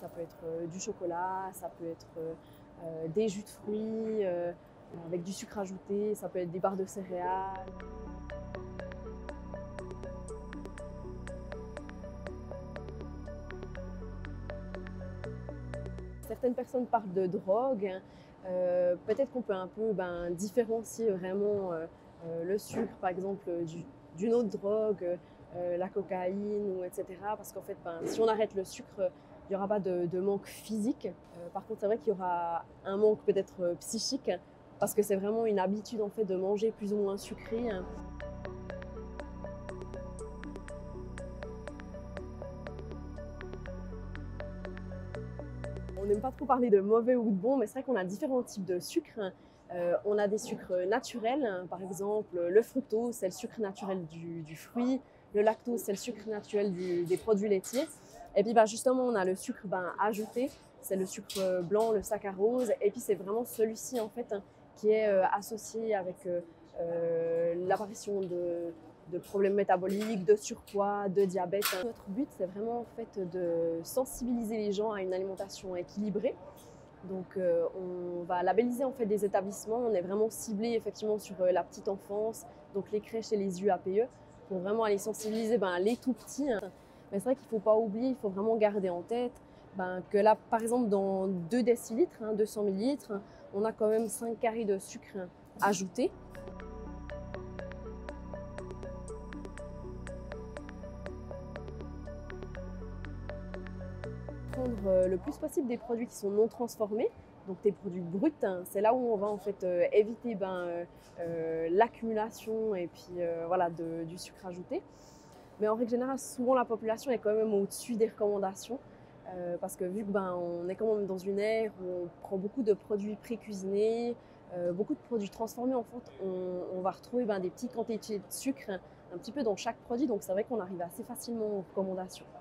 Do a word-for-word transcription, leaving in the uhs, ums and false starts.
ça peut être euh, du chocolat, ça peut être euh, des jus de fruits euh, avec du sucre ajouté, ça peut être des barres de céréales. Certaines personnes parlent de drogue. Euh, peut-être qu'on peut un peu ben, différencier vraiment euh, euh, le sucre, par exemple, du, d'une autre drogue, euh, la cocaïne, ou et cetera. Parce qu'en fait, ben, si on arrête le sucre, il n'y aura pas de, de manque physique. Euh, par contre, c'est vrai qu'il y aura un manque peut-être psychique, parce que c'est vraiment une habitude en fait de manger plus ou moins sucré. On n'aime pas trop parler de mauvais ou de bon, mais c'est vrai qu'on a différents types de sucre. Euh, on a des sucres naturels, par exemple le fructose, c'est le sucre naturel du, du fruit. Le lactose, c'est le sucre naturel du, des produits laitiers. Et puis bah, justement, on a le sucre ben, ajouté, c'est le sucre blanc, le saccharose. Et puis c'est vraiment celui-ci en fait qui est euh, associé avec euh, euh, l'apparition de, de problèmes métaboliques, de surpoids, de diabète. Notre but, c'est vraiment en fait de sensibiliser les gens à une alimentation équilibrée. Donc, euh, on va labelliser en fait des établissements. On est vraiment ciblé effectivement sur euh, la petite enfance, donc les crèches et les U A P E, pour vraiment aller sensibiliser ben, les tout petits. Hein. Mais c'est vrai qu'il ne faut pas oublier, il faut vraiment garder en tête ben, que là, par exemple, dans deux décilitres, hein, deux cents millilitres, on a quand même cinq carrés de sucre ajouté. Prendre le plus possible des produits qui sont non transformés, donc des produits bruts. Hein, c'est là où on va en fait euh, éviter ben, euh, euh, l'accumulation et puis euh, voilà, de, du sucre ajouté. Mais en règle générale, souvent la population est quand même au-dessus des recommandations euh, parce que vu que ben, on est quand même dans une ère où on prend beaucoup de produits pré-cuisinés, euh, beaucoup de produits transformés, en fait, on, on va retrouver ben, des petites quantités de sucre un petit peu dans chaque produit, donc c'est vrai qu'on arrive assez facilement aux recommandations.